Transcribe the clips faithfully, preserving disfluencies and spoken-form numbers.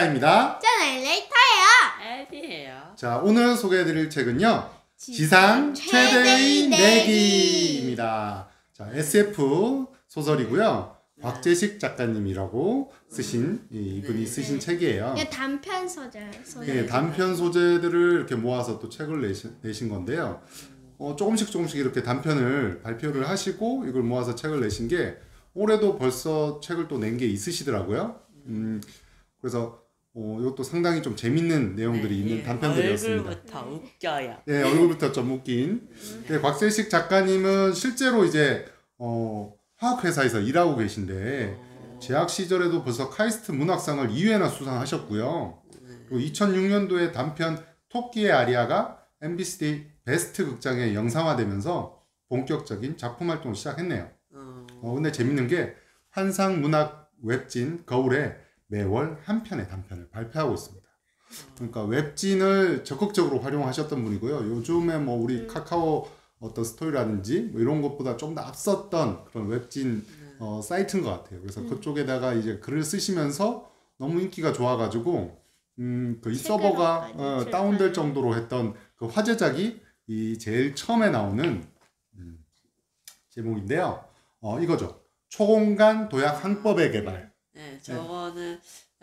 타입니다. 저는 레이터예요. 에디예요. 자, 오늘 소개해드릴 책은요, 지상 최대의 내기입니다. 자, 에스에프 소설이고요. 곽재식 작가님이라고 쓰신 이분이 쓰신 네. 책이에요. 이게 단편 소재. 소재. 네, 단편 소재들을 이렇게 모아서 또 책을 내신, 내신 건데요. 어, 조금씩 조금씩 이렇게 단편을 발표를 하시고 이걸 모아서 책을 내신 게 올해도 벌써 책을 또 낸 게 있으시더라고요. 음, 그래서 어, 이것도 상당히 좀 재밌는 내용들이 네, 있는 예, 단편들이었습니다. 얼굴부터 웃겨요. 네, 얼굴부터 좀 웃긴. 네, 곽재식 작가님은 실제로 이제 어, 화학회사에서 일하고 계신데 재학 시절에도 벌써 카이스트 문학상을 이 회나 수상하셨고요. 그리고 이천육 년도에 단편 토끼의 아리아가 엠비씨 베스트 극장에 영상화되면서 본격적인 작품 활동을 시작했네요. 어, 근데 재밌는 게 환상 문학 웹진 거울에 매월 한 편의 단편을 발표하고 있습니다. 그러니까 웹진을 적극적으로 활용하셨던 분이고요. 요즘에 뭐 우리 카카오 어떤 스토리라든지 뭐 이런 것보다 좀 더 앞섰던 그런 웹진 어, 사이트인 것 같아요. 그래서 그쪽에다가 이제 글을 쓰시면서 너무 인기가 좋아가지고 음, 그 이 서버가 어, 다운될 정도로 했던 그 화제작이 이 제일 처음에 나오는 음, 제목인데요. 어, 이거죠. 초공간 도약 항법의 개발. 네, 저거는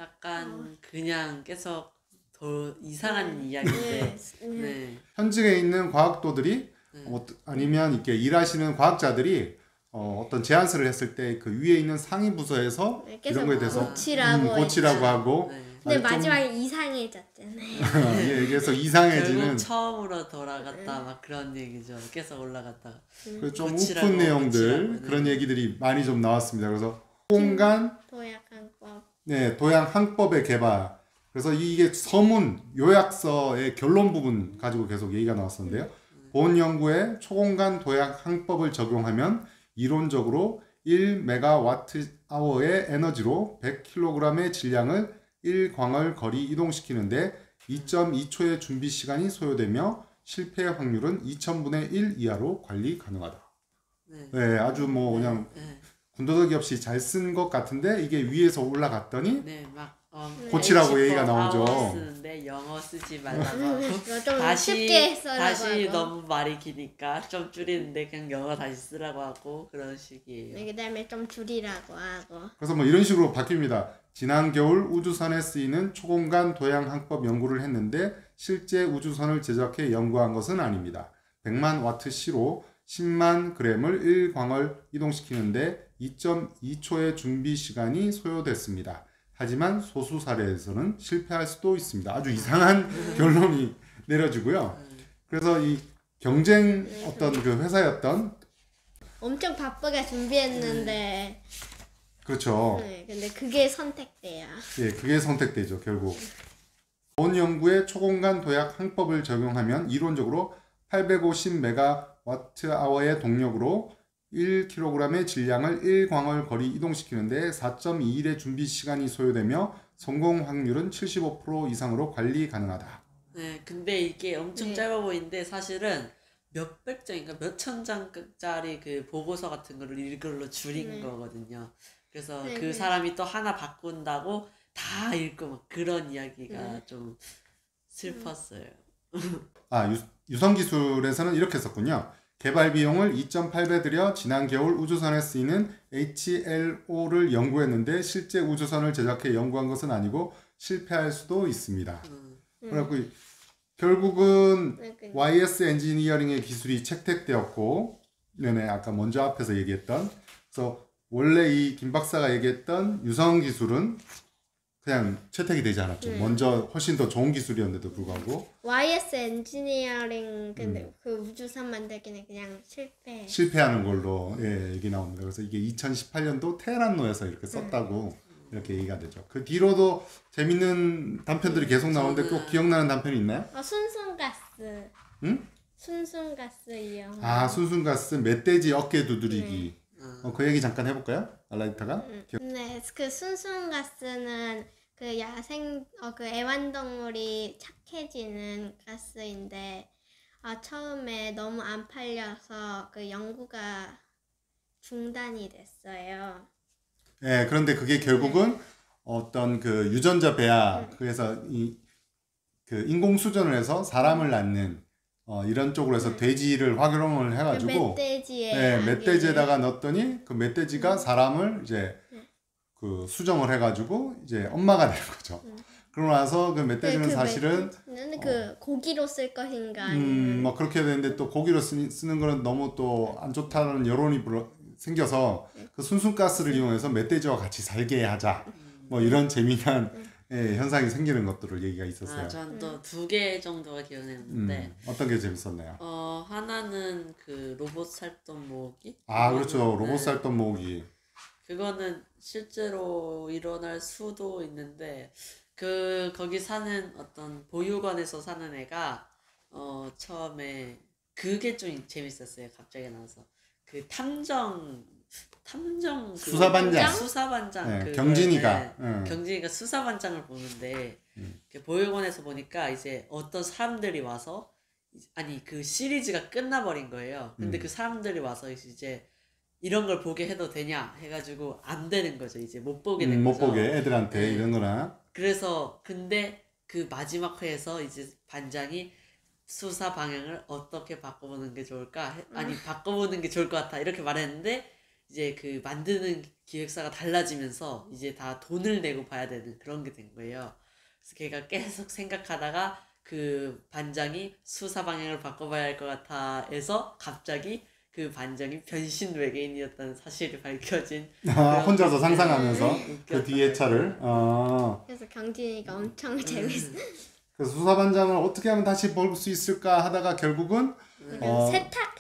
약간 그냥 계속 더 이상한 이야기인데, 네. 현직에 있는 과학도들이 네. 어, 아니면 이렇게 일하시는 과학자들이 어, 어떤 제안서를 했을 때 그 위에 있는 상위 부서에서 네, 이런 거에 대해서 고치라고, 음, 고치라고 하고 네. 근데 아니, 좀- 마지막에 이상해졌잖아요. 예, 그래서 이상해지는 결국 처음으로 돌아갔다 막 그런 얘기죠. 계속 올라갔다가. 그 좀 고치라고, 우픈 내용들 고치라고, 네. 그런 얘기들이 많이 좀 나왔습니다. 그래서 공간 도약항법. 네, 도양 항법의 개발. 그래서 이게 서문 요약서의 결론 부분 가지고 계속 얘기가 나왔었는데요. 본 연구에 초공간 도약 항법을 적용하면 이론적으로 일 메가와트 아워의 에너지로 백 킬로그램의 질량을 일 광월 거리 이동시키는데 이 점 이 초의 준비 시간이 소요되며 실패 확률은 이천분의 일 이하로 관리 가능하다. 네. 네, 아주 뭐 그냥 네. 군더더기 없이 잘 쓴 것 같은데 이게 위에서 올라갔더니 네, 막 어, 고치라고 에이치 얘기가 포 나오죠. 아워 쓰는데 영어 쓰지 말라고 하고 이거 좀 다시 쉽게 써라고 다시 하고. 너무 말이 기니까 좀 줄이는데 그냥 영어 다시 쓰라고 하고 그런 식이에요. 네, 그다음에 좀 줄이라고 하고. 그래서 뭐 이런 식으로 바뀝니다. 지난 겨울 우주선에 쓰이는 초공간 도양 항법 연구를 했는데 실제 우주선을 제작해 연구한 것은 아닙니다. 백만 와트 시로 십만 그램을 일 광월 이동시키는데 이 점 이 초의 준비 시간이 소요됐습니다. 하지만 소수 사례에서는 실패할 수도 있습니다. 아주 이상한 결론이 내려지고요. 그래서 이 경쟁 어떤 그 회사였던 엄청 바쁘게 준비했는데 그렇죠. 네, 근데 그게 선택돼요. 예, 그게 선택되죠, 결국. 본 연구에 초공간 도약 항법을 적용하면 이론적으로 팔백오십 메가와트 아워의 동력으로 일 킬로그램의 질량을 일 광월 거리 이동시키는데 사 점 이 일의 준비 시간이 소요되며 성공 확률은 칠십오 퍼센트 이상으로 관리 가능하다. 네, 근데 이게 엄청 네. 짧아 보이는데 사실은 몇백 장인가 몇천 장짜리 그 보고서 같은 거를 이걸로 줄인 네. 거거든요. 그래서 네, 그 네. 사람이 또 하나 바꾼다고 다 읽고 막 그런 이야기가 네. 좀 슬펐어요. 아, 유, 유성기술에서는 이렇게 썼군요. 개발 비용을 이 점 팔 배 들여 지난 겨울 우주선에 쓰이는 에이치엘오를 연구했는데 실제 우주선을 제작해 연구한 것은 아니고 실패할 수도 있습니다. 음. 그래갖고 결국은 네, 그- 와이에스 엔지니어링의 기술이 채택되었고, 네네, 아까 먼저 앞에서 얘기했던, 그래서 원래 이 김 박사가 얘기했던 유성 기술은 그냥 채택이 되지 않았죠. 네. 먼저 훨씬 더 좋은 기술이었는데도 불구하고 와이에스 엔지니어링 근데 음. 그 우주선 만들기는 그냥 실패. 실패하는 걸로 예, 얘기 나옵니다. 그래서 이게 이천십팔 년도 테헤란노에서 이렇게 썼다고 이렇게 얘기가 되죠. 그 뒤로도 재밌는 단편들이 계속 나오는데 꼭 기억나는 단편이 있나요? 어, 순순가스. 응? 순순가스 이용. 아, 순순가스 멧돼지 어깨 두드리기. 음. 어, 그 얘기 잠깐 해볼까요? 알라이타가? 기억- 네, 그 순순가스는 그 야생 어 그 애완동물이 착해지는 가스인데 아 처음에 너무 안 팔려서 그 연구가 중단이 됐어요. 예, 그런데 그게 결국은 어떤 그 유전자 배아 그래서 이 그 인공수정을 해서 사람을 낳는 어, 이런 쪽으로 해서 돼지를 활용을 그 해가지고 멧돼지에 네, 아기를- 멧돼지에다가 넣었더니 그 멧돼지가 사람을 이제 그 수정을 해가지고 이제 엄마가 되는 거죠. 그러고 나서 그 멧돼지는 그 사실은 멧돼지는 그 고기로 쓸 것인가 음, 아니면 뭐 그렇게 되는데 또 고기로 쓰니, 쓰는 거는 너무 또 안 좋다는 여론이 불어, 생겨서 그 순순가스를 이용해서 멧돼지와 같이 살게 하자. 뭐 이런 재미난 예, 현상이 생기는 것들을 얘기가 있었어요. 아, 전 또 두 개 정도가 기억나는데 음, 어떤 게 재밌었나요? 어 하나는 그 로봇 살던 모으기. 아 그렇죠. 그거는, 로봇 네, 살던 모으기. 그거는 실제로 일어날 수도 있는데 그 거기 사는 어떤 보육원에서 사는 애가 어 처음에 그게 좀 재밌었어요. 갑자기 나와서 그 탐정 탐정 그 수사반장? 수사반장 네, 그거에, 경진이가. 네, 응. 경진이가 수사반장을 보는데 음. 그 보육원에서 보니까 이제 어떤 사람들이 와서 이제- 아니 그 시리즈가 끝나버린 거예요. 근데 음. 그 사람들이 와서 이제 이런 걸 보게 해도 되냐 해가지고 안 되는 거죠. 이제 못 보게 된 음, 못 거죠. 보게 애들한테 네. 이런 거나. 그래서 근데 그 마지막 회에서 이제 반장이 수사 방향을 어떻게 바꿔보는 게 좋을까? 해- 아니 바꿔보는 게 좋을 것 같아 이렇게 말했는데 이제 그 만드는 기획사가 달라지면서 이제 다 돈을 내고 봐야 되는 그런 게 된 거예요. 그래서 걔가 계속 생각하다가 그 반장이 수사 방향을 바꿔봐야 할 것 같아 해서 갑자기 그 반장이 변신 외계인이었다는 사실이 밝혀진 아, 그런 혼자서 게 상상하면서 웃겼던 그 뒤에 차를. 어. 그래서 경진이가 엄청 재밌어. 그래서 수사반장을 어떻게 하면 다시 볼 수 있을까 하다가 결국은 그 어.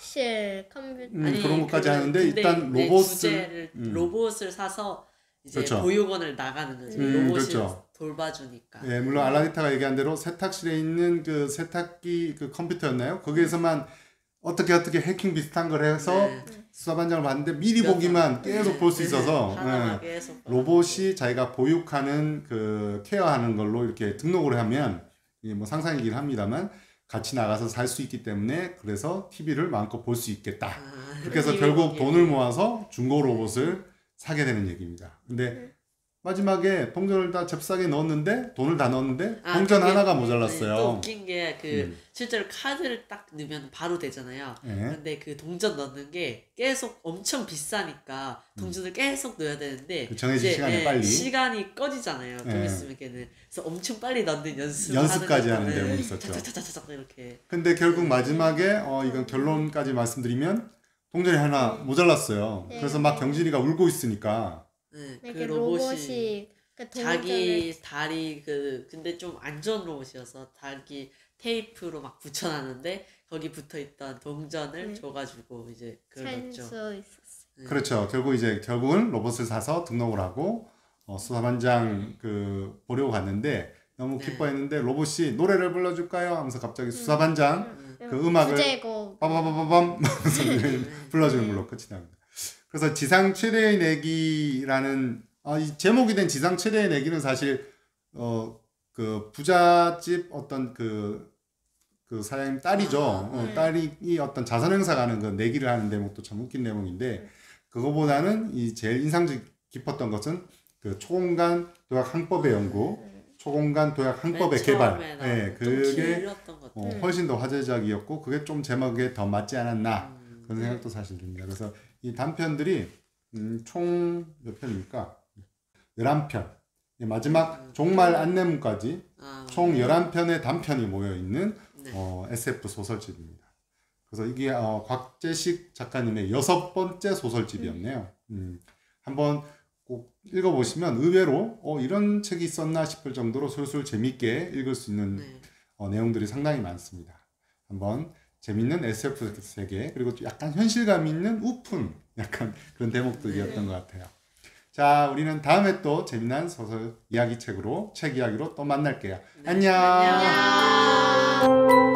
세탁실 컴퓨터 음, 그런 것까지 그- 하는데 근데 일단 내 로봇을 주제를 음. 로봇을 사서 이제 그렇죠. 보육원을 나가는 거죠. 음, 로봇이 그렇죠. 돌봐주니까. 예, 물론 알라디타가 얘기한 대로 세탁실에 있는 그 세탁기 그 컴퓨터였나요? 거기에서만 어떻게 어떻게 해킹 비슷한 걸 해서 네. 수사반장을 봤는데 미리 그래서- 보기만 계속 볼 수 있어서 하나만 예, 계속 봐. 로봇이 자기가 보육하는 그 케어하는 걸로 이렇게 등록을 하면 이게 뭐 상상이긴 합니다만 같이 나가서 살 수 있기 때문에 그래서 티비를 마음껏 볼 수 있겠다. 아, 그렇게 해서 이게 결국 이게- 돈을 모아서 중고 로봇을 사게 되는 얘기입니다. 근데 마지막에 동전을 다 잽싸게 넣었는데 돈을 다 넣었는데 아, 동전 그게- 하나가 네, 또 모자랐어요. 웃긴 게 그 음. 실제로 카드를 딱 넣으면 바로 되잖아요. 예. 근데 그 동전 넣는 게 계속 엄청 비싸니까 동전을 계속 넣어야 되는데 그 정해진 이제, 시간에 예, 빨리. 시간이 꺼지잖아요. 좀 예. 있으면 걔는 그래서 엄청 빨리 넣는 연습을 연습까지 하는 하는 거죠. 내용이 예. 있었죠. 차차차차차 이렇게. 근데 결국 마지막에 어 이건 결론까지 말씀드리면 동전이 하나 모자랐어요. 네. 그래서 막 경진이가 울고 있으니까 네, 그 이렇게 로봇이, 로봇이 그 동전을 자기 다리 그 근데 좀 안 좋은 로봇이어서 다리 테이프로 막 붙여놨는데 거기 붙어있던 동전을 네. 줘가지고 이제 그걸 살 넣었죠. 수 있었어. 네. 그렇죠. 결국 이제 결국은 로봇을 사서 등록을 하고 어, 수사반장 그 보려고 갔는데 너무 네. 기뻐했는데 로봇이 노래를 불러줄까요? 하면서 갑자기 수사반장 그 음악을 부제곡 빠바바바밤 하면서 불러주는 걸로 끝이 납니다. 그래서 지상 최대의 내기라는 아, 이 제목이 된 지상 최대의 내기는 사실 어 그 부잣집 어떤 그 그 사장님 딸이죠. 아, 어, 네. 딸이 어떤 자선 행사 가는 그 내기를 하는 대목도 참 웃긴 대목인데 그거보다는 이 제일 인상 깊었던 것은 그 초공간 도약 항법의 연구, 초공간 도약 항법의 맨 개발. 처음에 나온 예, 좀 그게 길었던 것 어, 같아요. 훨씬 더 화제작이었고 그게 좀 제목에 더 맞지 않았나 음. 그런 생각도 사실 듭니다. 그래서 이 단편들이 음, 총 몇 편입니까? 열한 편. 예, 마지막 종말 안내문까지 아, 총 열한 편의 단편이 모여 있는 네. 어, 에스에프 소설집입니다. 그래서 이게 어, 곽재식 작가님의 여섯 번째 소설집이었네요. 음, 한번 꼭 읽어보시면 의외로 어, 이런 책이 있었나 싶을 정도로 술술 재밌게 읽을 수 있는 네. 어, 내용들이 상당히 많습니다. 한번 재밌는 에스에프 세계 그리고 또 약간 현실감 있는 우픈 약간 그런 대목들이었던 것 같아요. 자, 우리는 다음에 또 재미난 소설 이야기 책으로 책 이야기로 또 만날게요. 네. 안녕. 안녕.